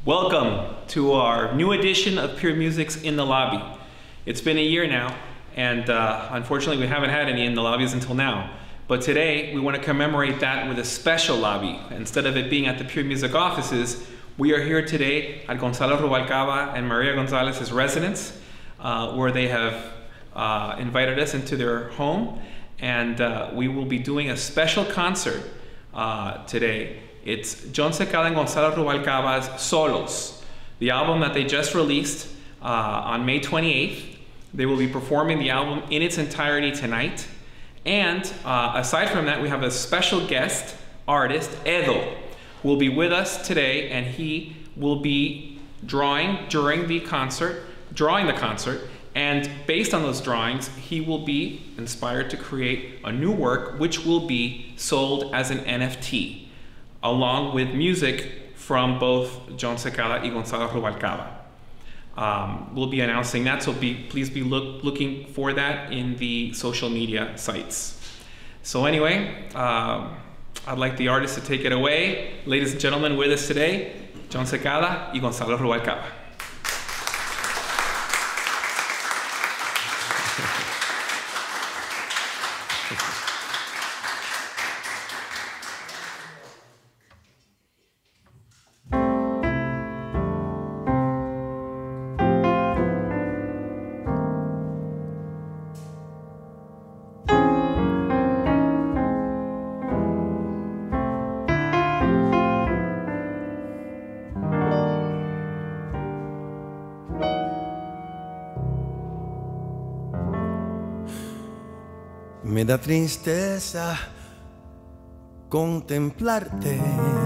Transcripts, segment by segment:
Welcome to our new edition of Pure Music's In the Lobby. It's been a year now, and unfortunately we haven't had any in the lobbies until now. But today we want to commemorate that with a special lobby. Instead of it being at the Pure Music offices, we are here today at Gonzalo Rubalcaba and Maria Gonzalez's residence, where they have invited us into their home, and we will be doing a special concert today. It's Jon Secada and Gonzalo Rubalcaba's Solos, the album that they just released on May 28th. They will be performing the album in its entirety tonight. And aside from that, we have a special guest artist, Edo, who will be with us today, and he will be drawing the concert, and based on those drawings, he will be inspired to create a new work which will be sold as an NFT, along with music from both Jon Secada and Gonzalo Rubalcaba. We'll be announcing that, so please be looking for that in the social media sites. So anyway, I'd like the artist to take it away. Ladies and gentlemen, with us today, Jon Secada and Gonzalo Rubalcaba. Me da tristeza contemplarte,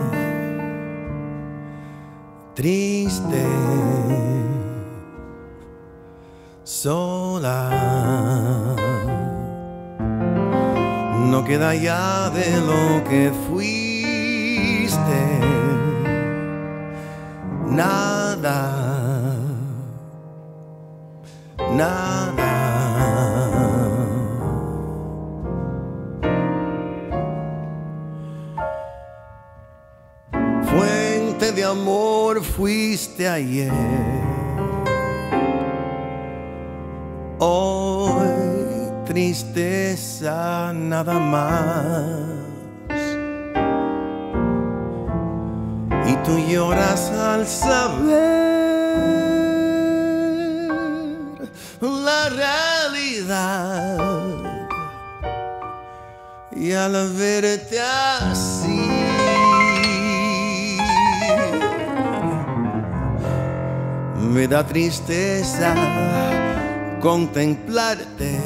triste, sola. No queda ya de lo que fuiste, nada, nada. Fuente de amor fuiste ayer, hoy tristeza nada más. Y tú lloras al saber la realidad, y al verte así me da tristeza contemplarte,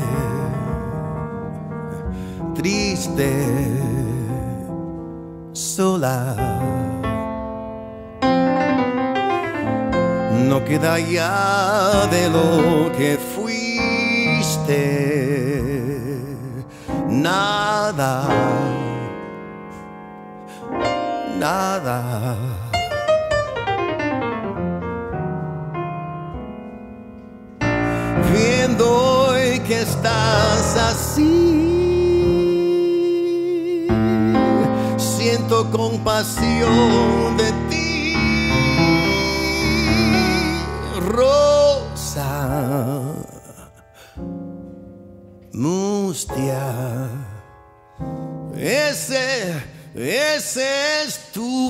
triste, sola. No queda ya de lo que fuiste, nada, nada. Viendo hoy que estás así, siento compasión de ti, rosa, mustia. Ese es tu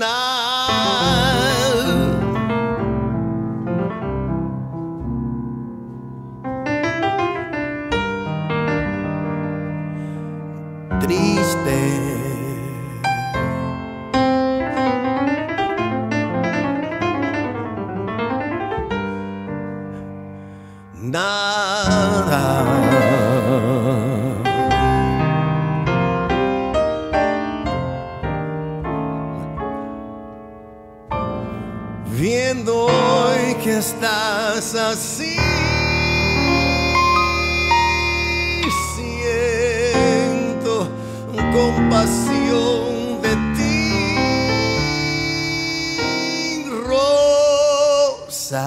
final. Triste, nada. Viendo hoy que estás así, compasión de ti, rosa,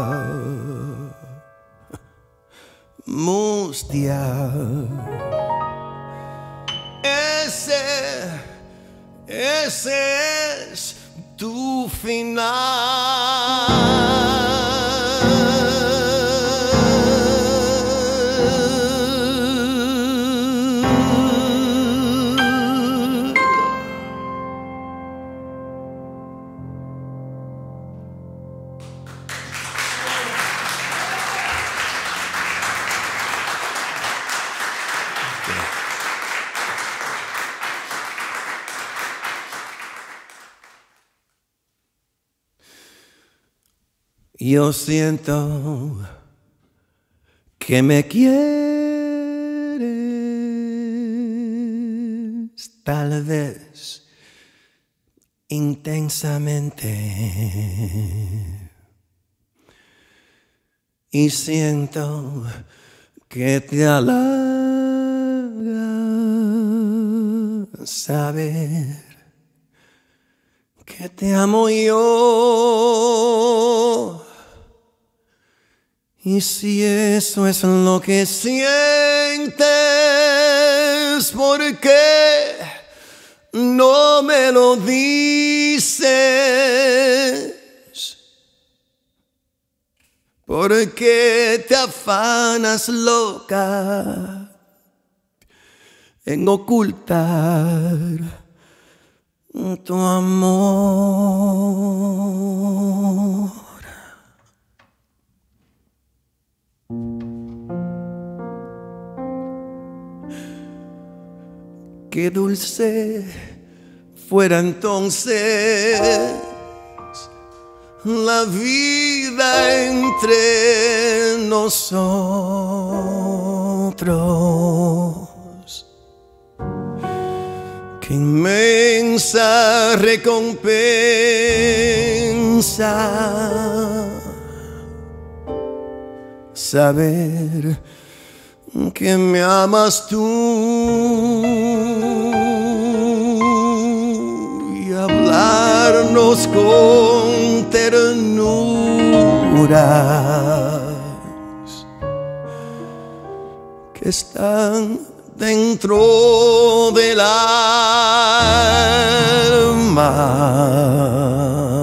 mustia. Ese es tu final. Yo siento que me quieres, tal vez intensamente, y siento que te halaga saber que te amo yo. Y si eso es lo que sientes, ¿por qué no me lo dices? ¿Por qué te afanas, loca, en ocultar tu amor? Qué dulce fuera entonces la vida entre nosotros. Qué inmensa recompensa saber que me amas tú y hablarnos con ternuras que están dentro del alma.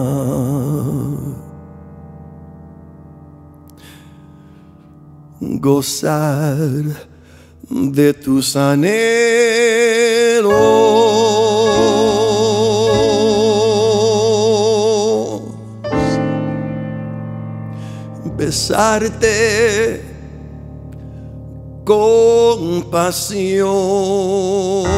Gozar de tus anhelos, besarte con pasión.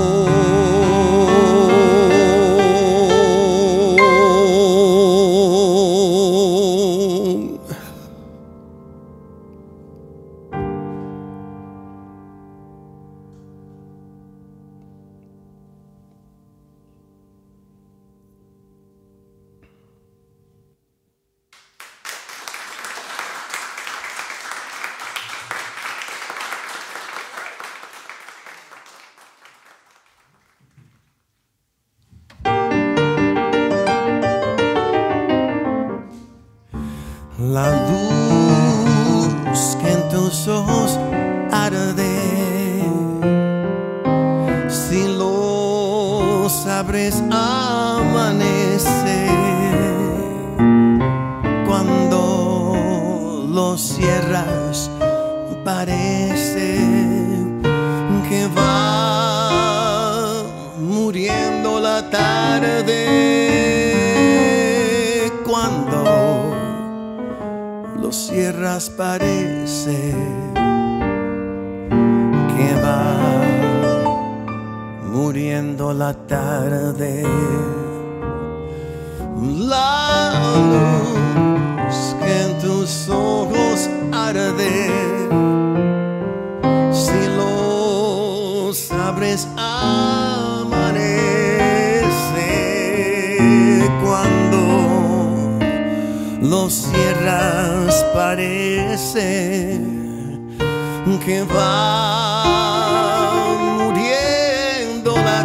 La luz que en tus ojos arde, si los abres amanece, cuando los cierras parece que va muriendo la tarde, cuando los cierras parece que va muriendo la tarde. La luz que en tus ojos arde, si los abres amanece, cuando los cierras parece que va muriendo la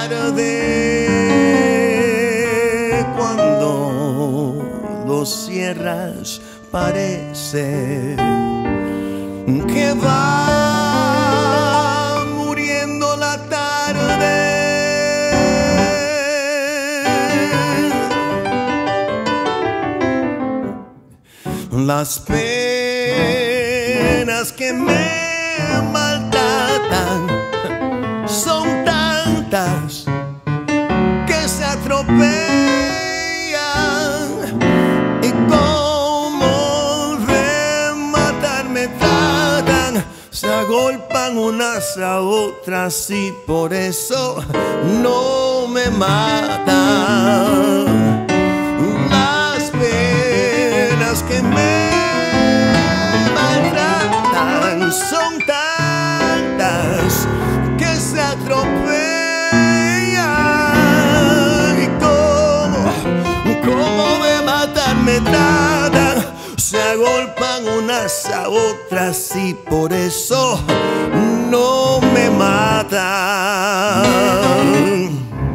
tarde, cuando los cierras parece que va muriendo la tarde. Las penas que me maltratan son tantas que se atropellan, y como de matar me tratan, se agolpan unas a otras y por eso no me matan. Las penas que me maltratan son tantas que se atropellan, y como de matar me tratan, se agolpan unas a otras y por eso no me matan.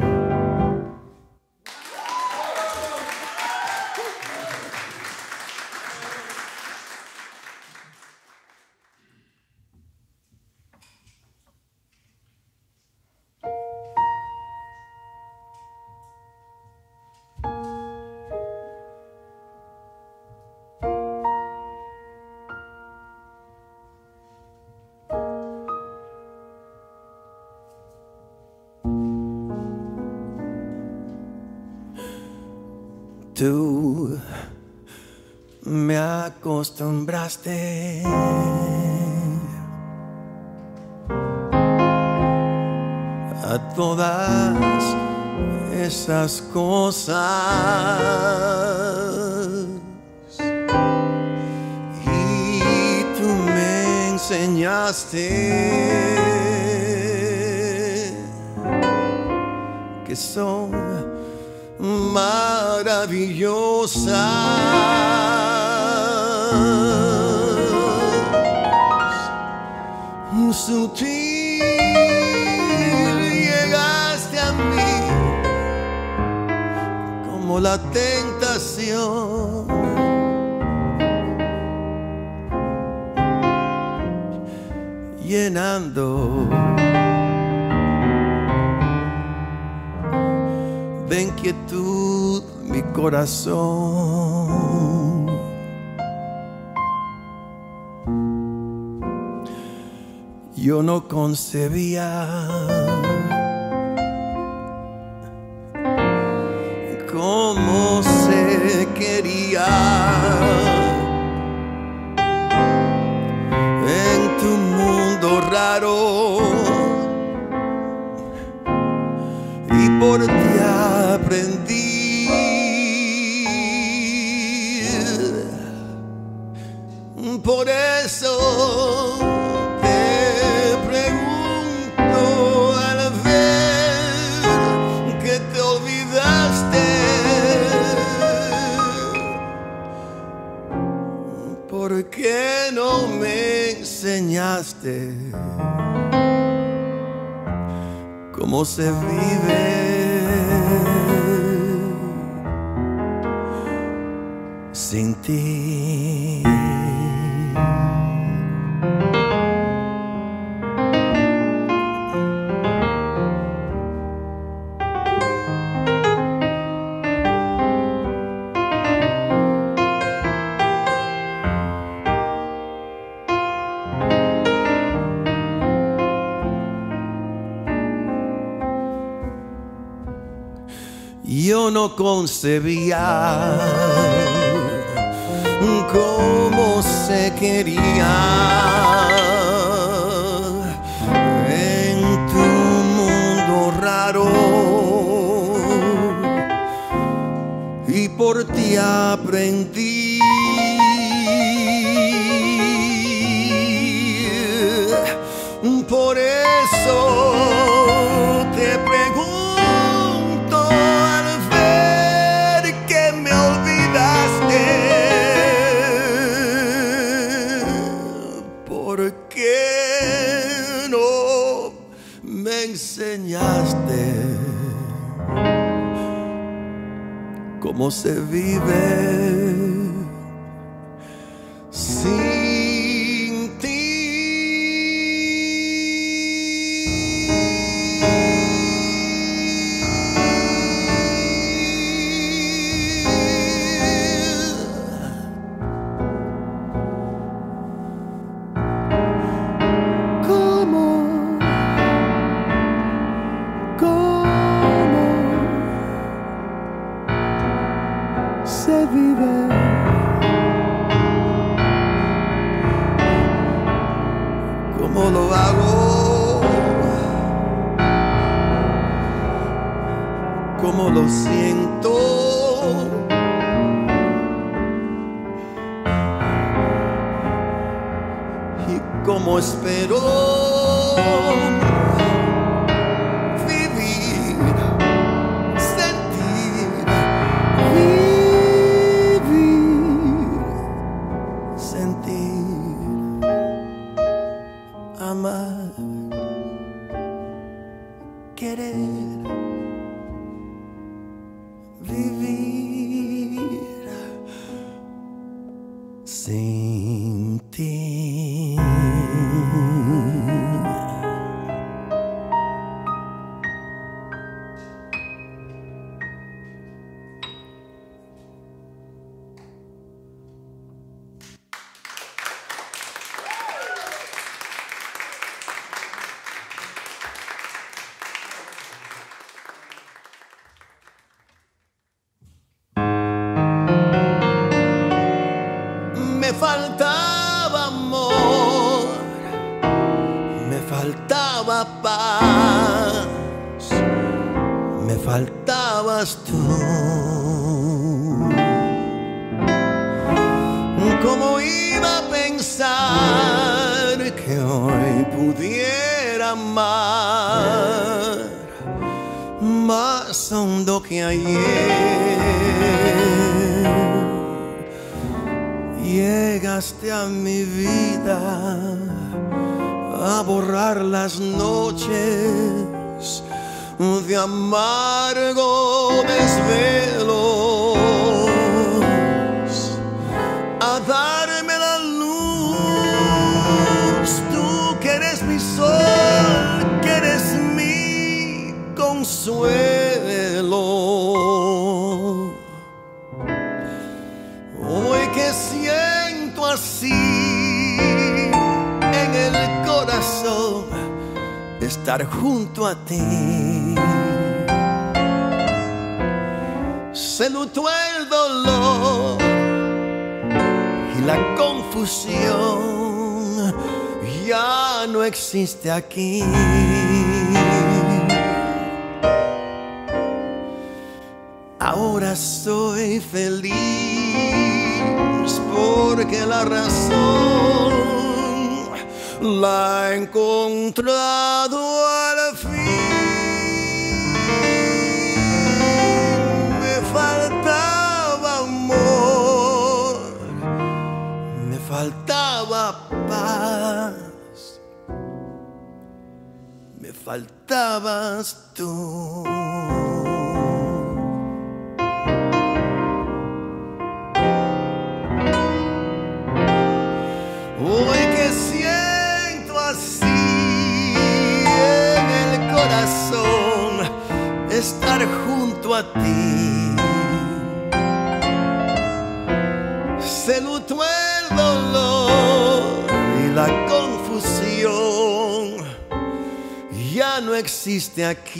Tú me acostumbraste a todas esas cosas, y tú me enseñaste que son maravillosas. Sutil llegaste a mí como la tentación, llenando de inquietud mi corazón. Yo no concebía cómo se quería en tu mundo raro, y por ti aprendí. Por eso te pregunto al ver que te olvidaste, ¿por qué no me enseñaste cómo se vive sin ti? Yo no concebía cómo se quería en tu mundo raro, y por ti aprendí. Por eso te pregunto al ver que me olvidaste, ¿por qué no me enseñaste cómo se vive sin ti? cómo lo siento. Y cómo espero vivir, sentir, vivir, sentir, amar, querer, vivir sin ti. Me faltaba amor, me faltaba paz, me faltabas tú. ¿Cómo iba a pensar que hoy pudiera amar más hondo que ayer? Llegaste a mi vida a borrar las noches de amargo desvelos, a darme la luz. Tú que eres mi sol, que eres mi consuelo. Hoy que siento así en el corazón estar junto a ti, se notó el dolor y la confusión ya no existe aquí. Ahora soy feliz porque la razón la he encontrado al fin. Me faltaba amor, me faltaba paz, me faltabas tú. Hoy que siento así en el corazón estar junto a ti, se notó el dolor y la confusión ya no existe aquí.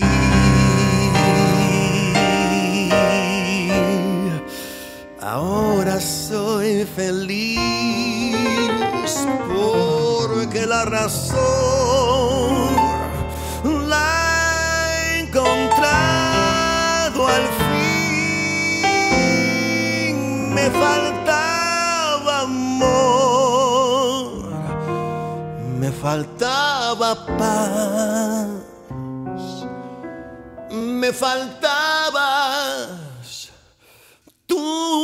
Ahora soy feliz porque la razón la he encontrado al fin. Me faltaba amor, me faltaba paz, me faltabas tú.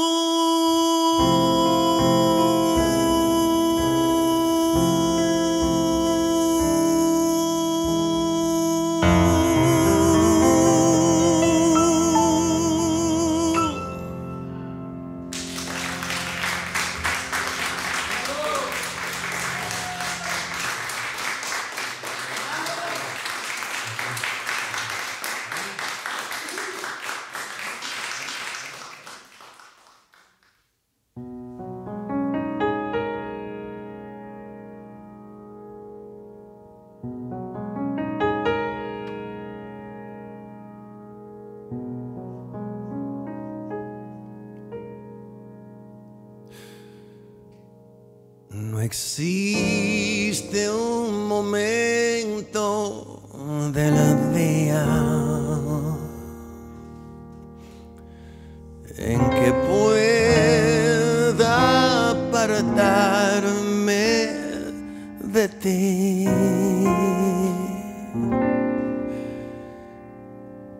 No existe un momento del día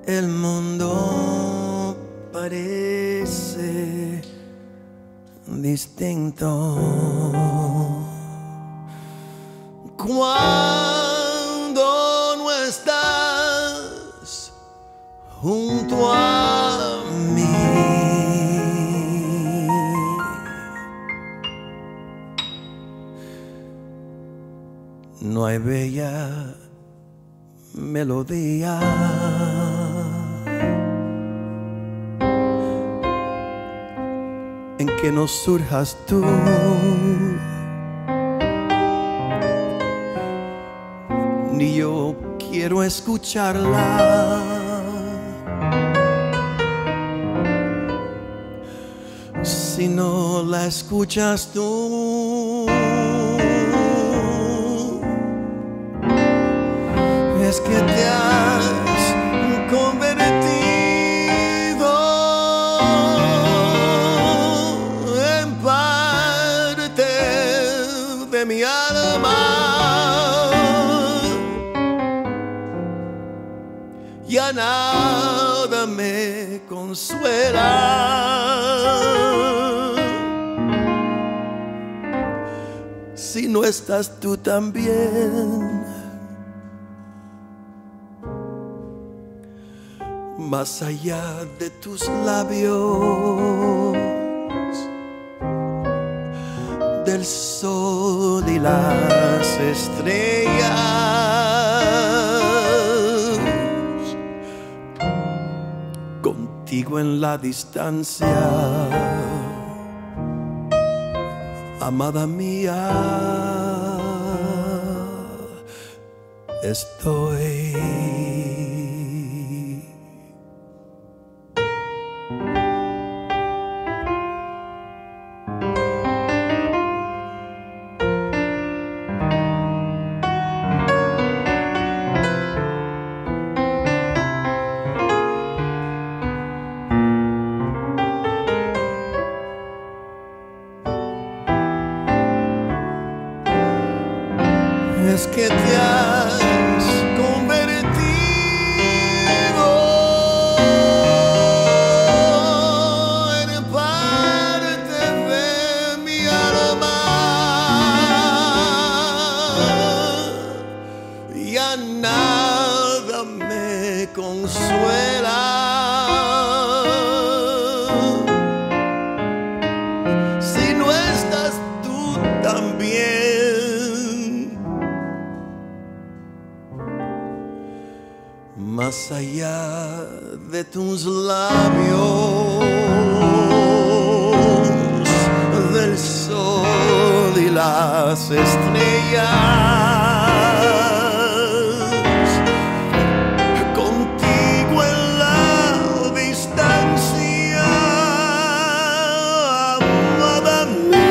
el mundo parece distinto cuando no estás junto a mí. No hay bella melodía en que no surjas tú, ni yo quiero escucharla. Si no la escuchas tú, es que te has convertido en parte de mi alma. Ya nada me consuela si no estás tú también. Más allá de tus labios, del sol y las estrellas, contigo en la distancia, amada mía, estoy. Es que te has convertido en parte de mi alma. Ya nada me consuela si no estás tú también. Más allá de tus labios, del sol y las estrellas, contigo en la distancia, amada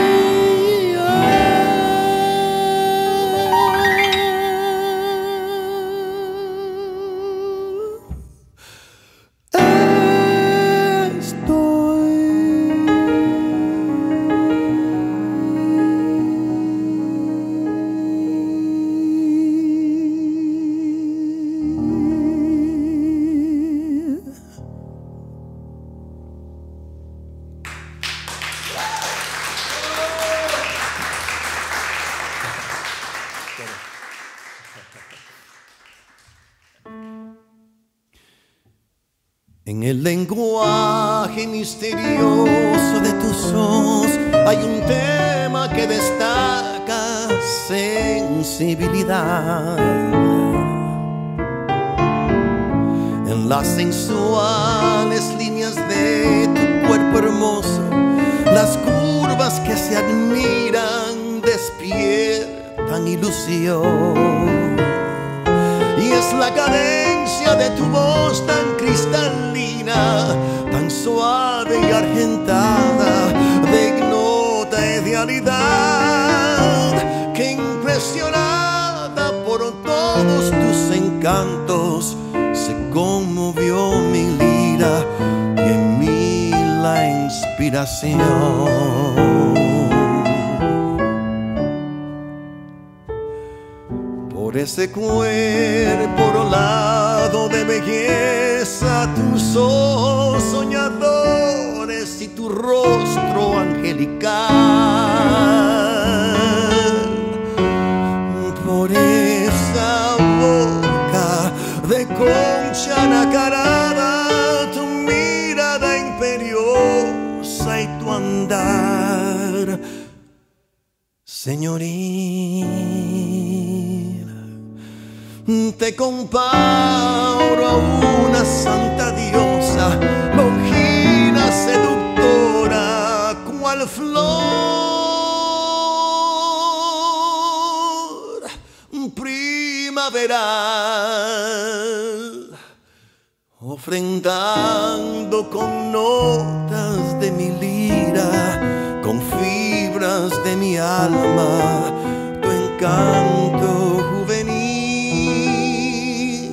En el lenguaje misterioso de tus ojos hay un tema que destaca sensibilidad. En las sensuales líneas de tu cuerpo hermoso, las curvas que se admiran despiertan ilusión. Y es la cadencia de tu voz tan cristalina, tan suave y argentada, de ignota idealidad, que impresionada por todos tus encantos, se conmovió mi lira y en mí la inspiración. Por ese cuerpo orlado de belleza tus ojos soñadores y tu rostro angelical, por esa boca de concha nacarada, tu mirada imperiosa y tu andar señoril. Te comparo a una santa diosa, longina seductora, cual flor primaveral, ofrendando con notas de mi lira, con fibras de mi alma, tu encanto juvenil,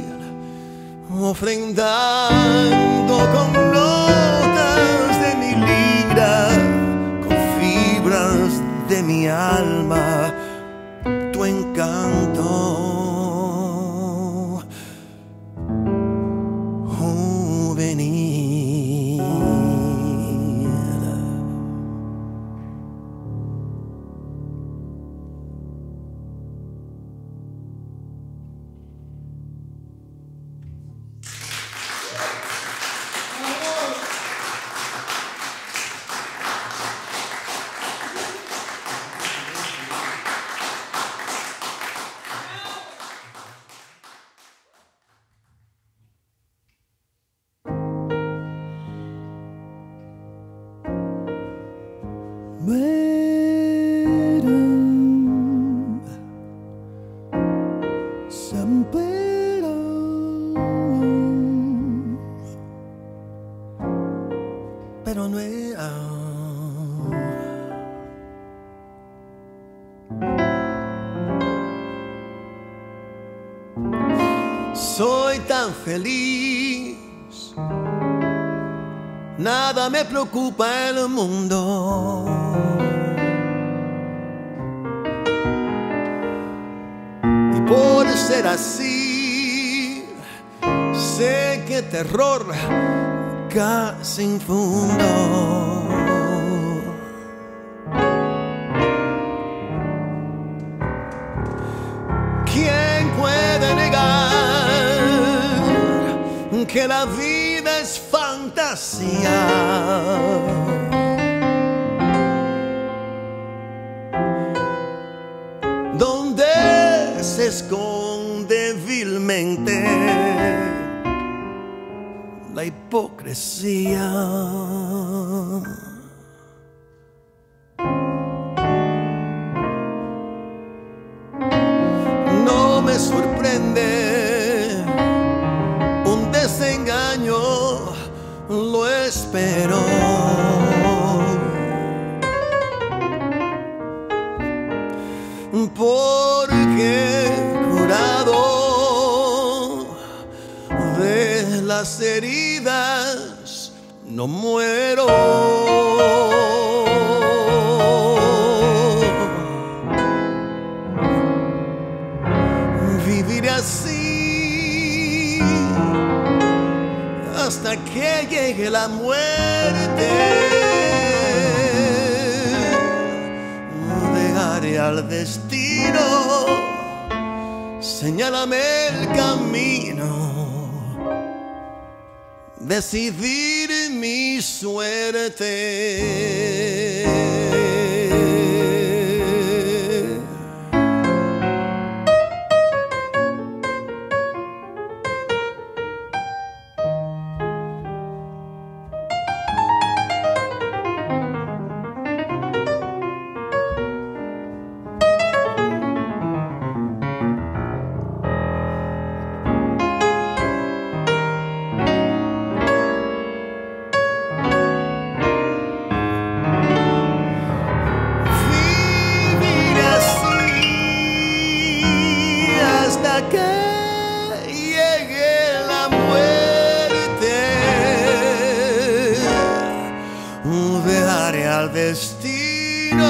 ofrendando con notas de mi lira, con fibras de mi alma, tu encanto juvenil. Pero no era. Soy tan feliz, nada me preocupa el mundo. Y por ser así, sé que terror casi infundo. ¿Quién puede negar que la vida es fantasía? Donde se esconde vilmente la hipocresía. No me sorprende un desengaño, lo espero. Porque curado de las heridas no muero. Viviré así hasta que llegue la muerte. Dejaré al destino, señálame el camino, decidir mi suerte. Que llegue la muerte, dejaré al destino,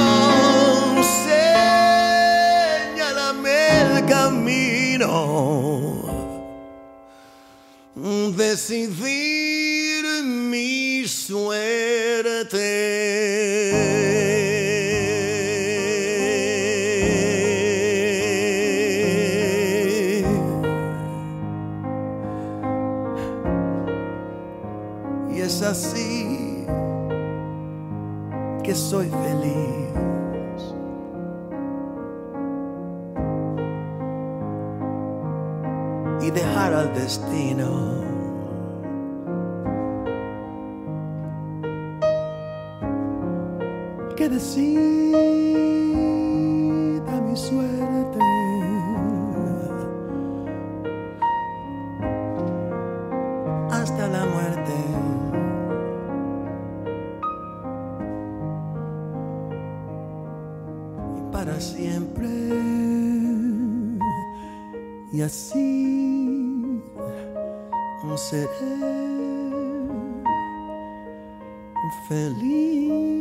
señálame el camino, decidir mi suerte. Y es así que soy feliz. Y dejar al destino que decida mi suerte. Hasta la muerte. Y para siempre. Y así seré feliz.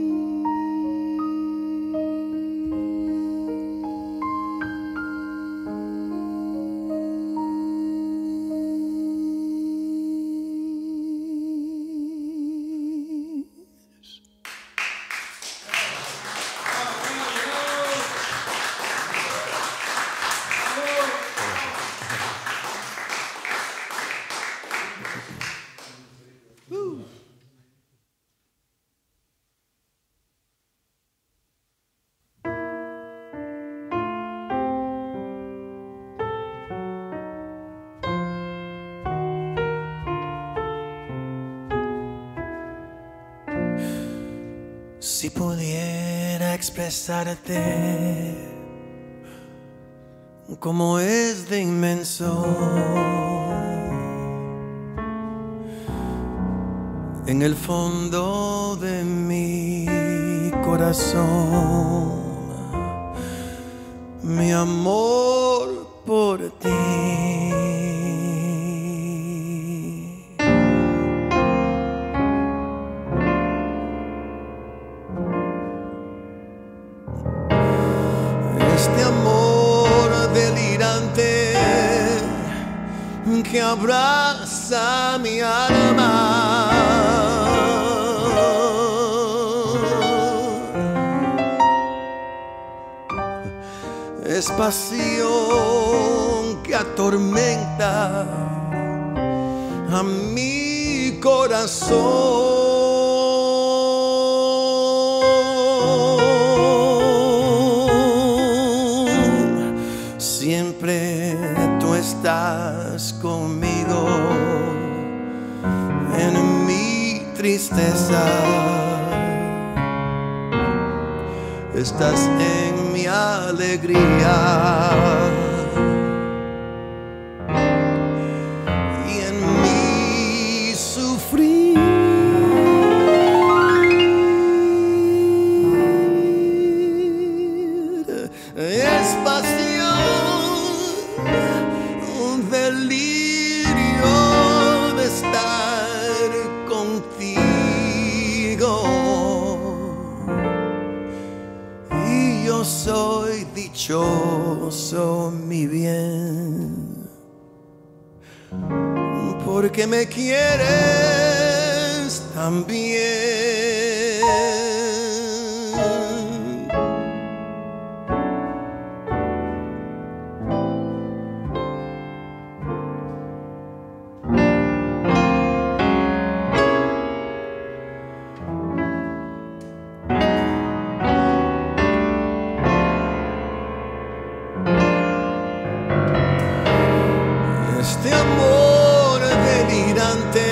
Si pudiera expresarte cómo es de inmenso en el fondo de mi corazón mi amor por ti. Este amor delirante que abraza mi alma es pasión que atormenta a mi corazón. Siempre tú estás conmigo en mi tristeza. Estás en mi alegría y en mi sufrir. Es pasión, un delirio de estar contigo. Yo soy dichoso, mi bien, porque me quieres también. Este amor delirante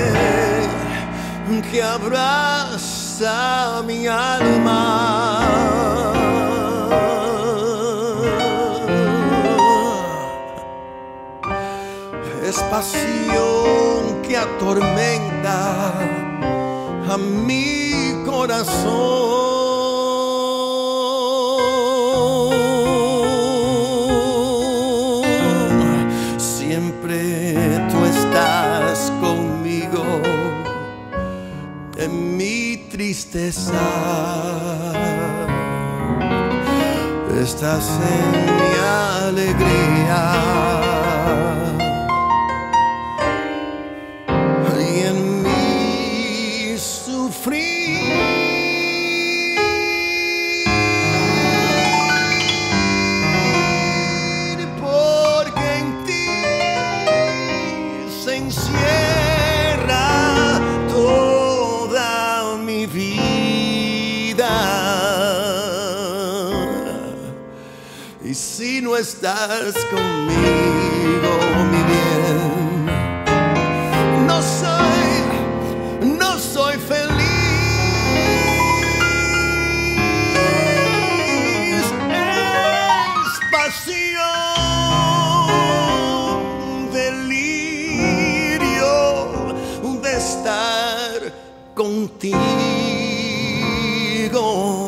que abraza mi alma es pasión que atormenta a mi corazón. Siempre tú estás conmigo en mi tristeza. Estás en mi alegría encierra toda mi vida. Y si no estás conmigo, mi bien, no soy feliz. Es pasión, delirio de estar contigo.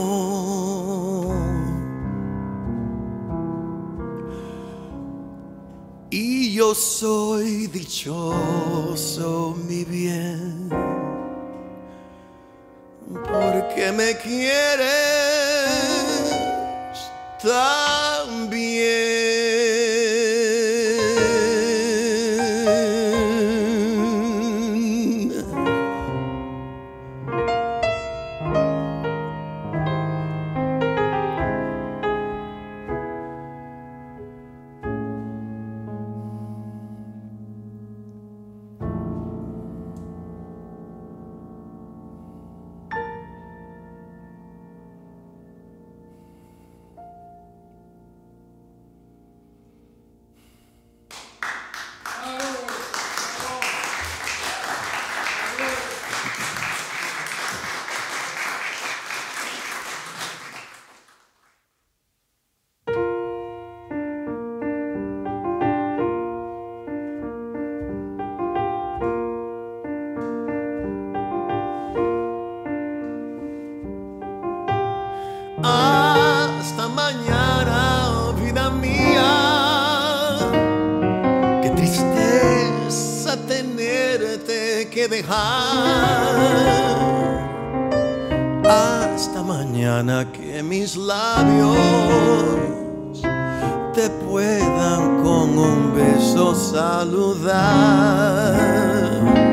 Y yo soy dichoso, mi bien, porque me quieres tan bien. Hasta mañana, vida mía. Qué tristeza tenerte que dejar. Hasta mañana, que mis labios te puedan con un beso saludar.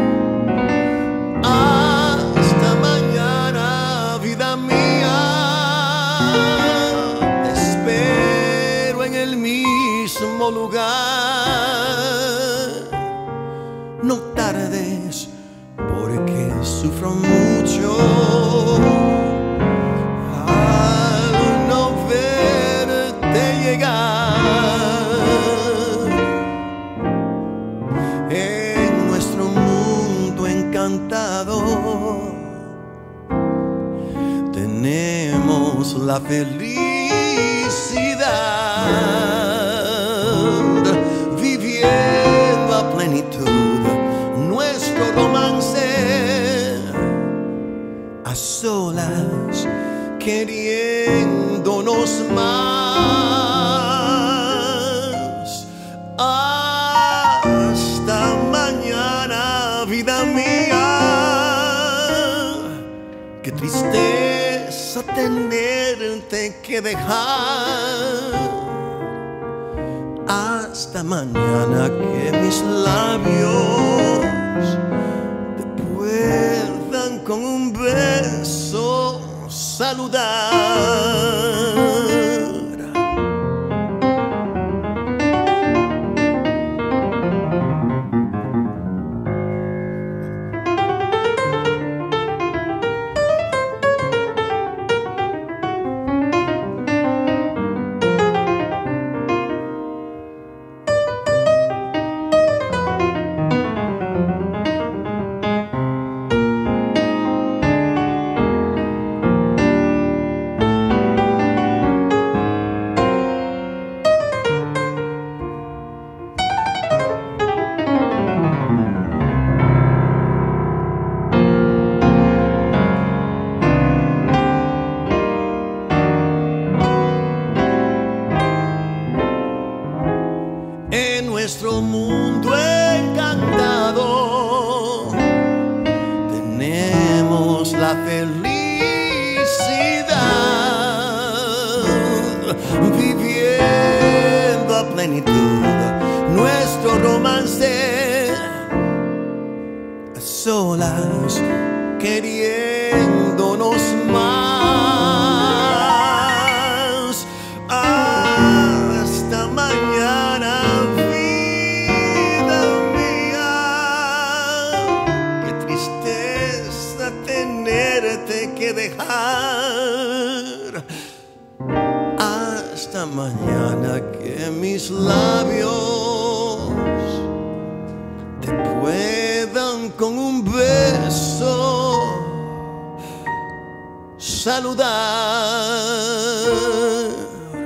Hasta mañana, vida mía. Mismo lugar. No tardes, porque sufro mucho al no verte llegar. En nuestro mundo encantado tenemos la felicidad, viviendo a plenitud nuestro romance, a solas queriéndonos más. Hasta mañana, vida mía. Qué tristeza tenerte que dejar. Hasta mañana, que mis labios te puedan con un beso saludar. Nuestro mundo encantado tenemos la felicidad, viviendo a plenitud nuestro romance, a solas queriéndonos más. Hasta mañana, vida mía. que dejar. Hasta mañana que mis labios te puedan con un beso saludar.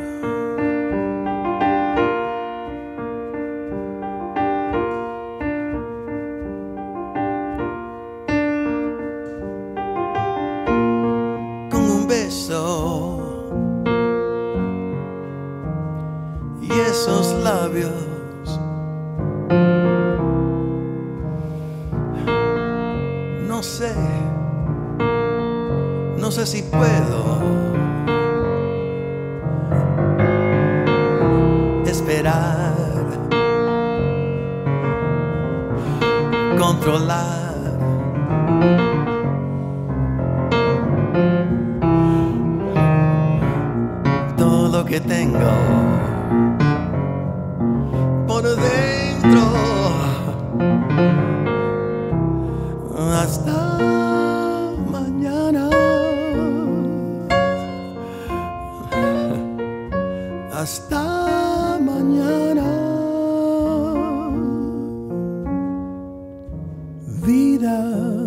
Y esos labios, no sé si puedo esperar, controlar todo lo que tengo por dentro. Hasta mañana, hasta mañana, vida.